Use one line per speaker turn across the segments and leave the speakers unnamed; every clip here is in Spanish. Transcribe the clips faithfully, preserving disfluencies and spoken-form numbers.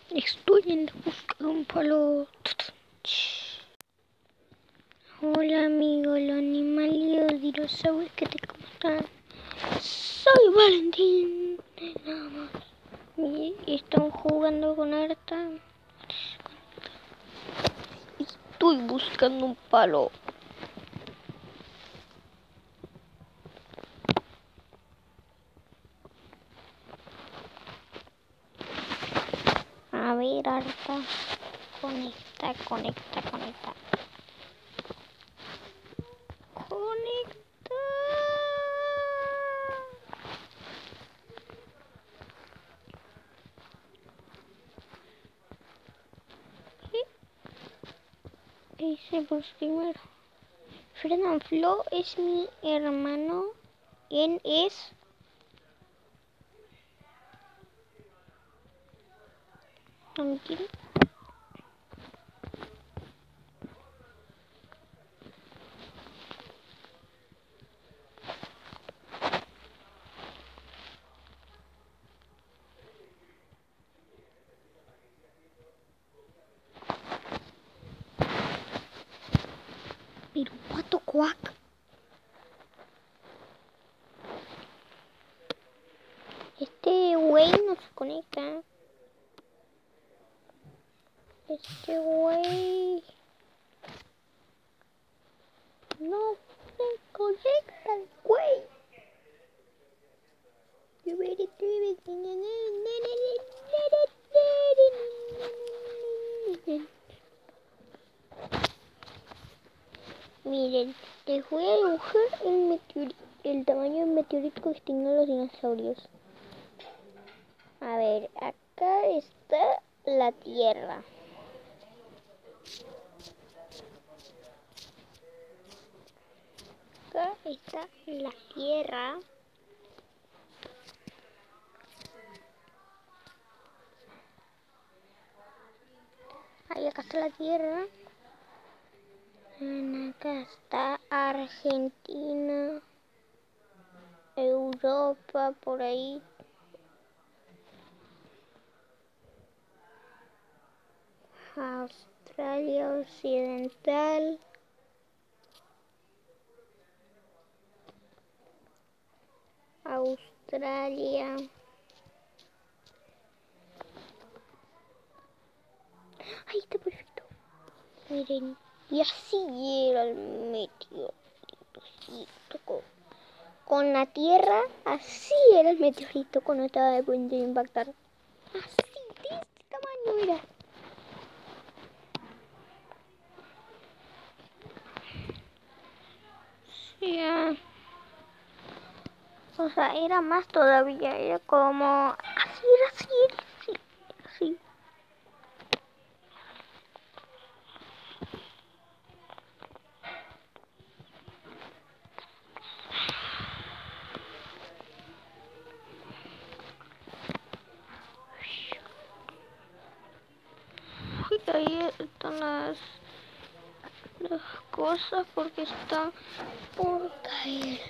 Estoy en busca de un palo. Hola amigos, los animales dinosaurios que te gustan. Soy Valentín. Nada más. Y están jugando con harta. Estoy buscando un palo. A ver, harta. Conecta, conecta, conecta. Conecta. Ese pues primero. Fernand Flo es mi hermano. Él es... Tranquilo. Pero pato cuac. Este güey no se conecta. Este güey no se conecta, el güey. Miren, les voy a dibujar el meteorito, el tamaño del meteorito que extinguió los dinosaurios. A ver, acá está la Tierra. Acá está la Tierra. Ahí acá está la Tierra. Acá está Argentina, Europa, por ahí. Australia Occidental. Australia. Ahí está perfecto. Miren, y así era el meteorito. Con, con la Tierra, así era el meteorito cuando estaba de punto de impactar. Así, de este tamaño era. Sí, ah. O sea, era más todavía, era como... Así era, así era, así, así. Ahí están las, las cosas porque están por caer.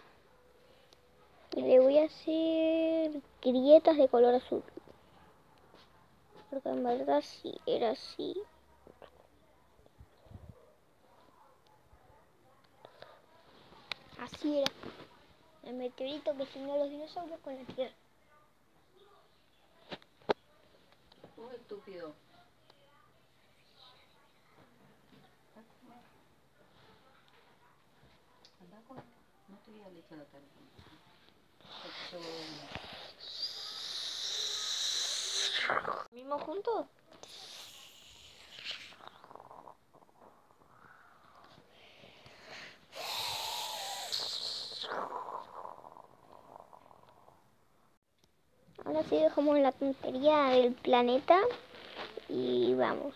Y le voy a hacer grietas de color azul. Porque en verdad sí era así. Así era. El meteorito que se unió a los dinosaurios con la Tierra.
Oh, estúpido. Anda con... No te voy a echar la tarde.
¿Mismo juntos? Ahora sí dejamos la tontería del planeta y vamos.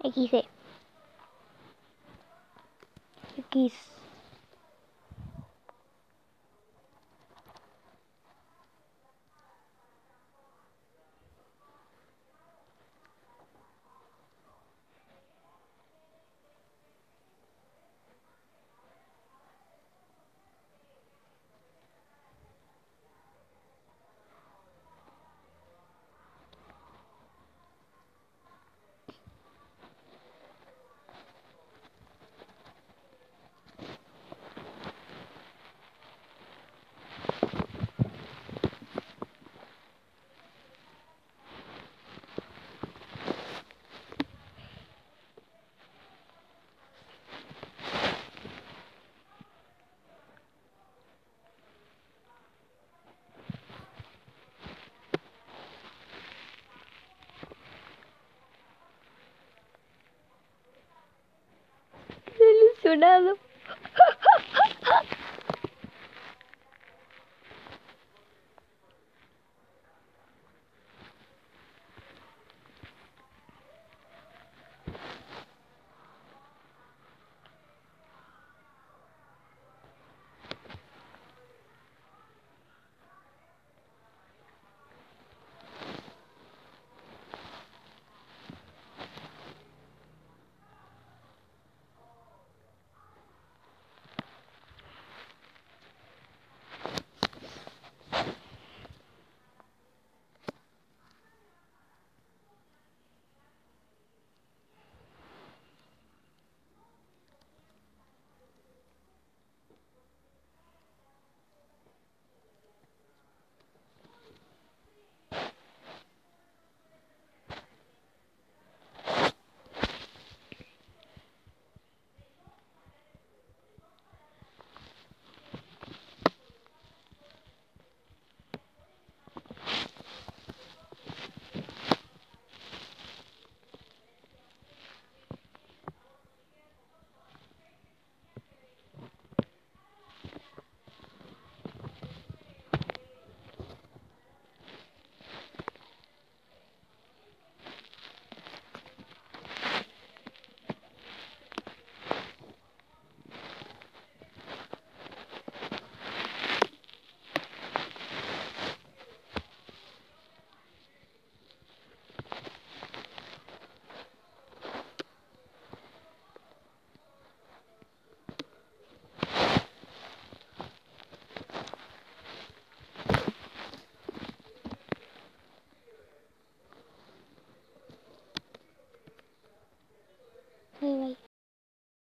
equis de. X. Qué ilusionado.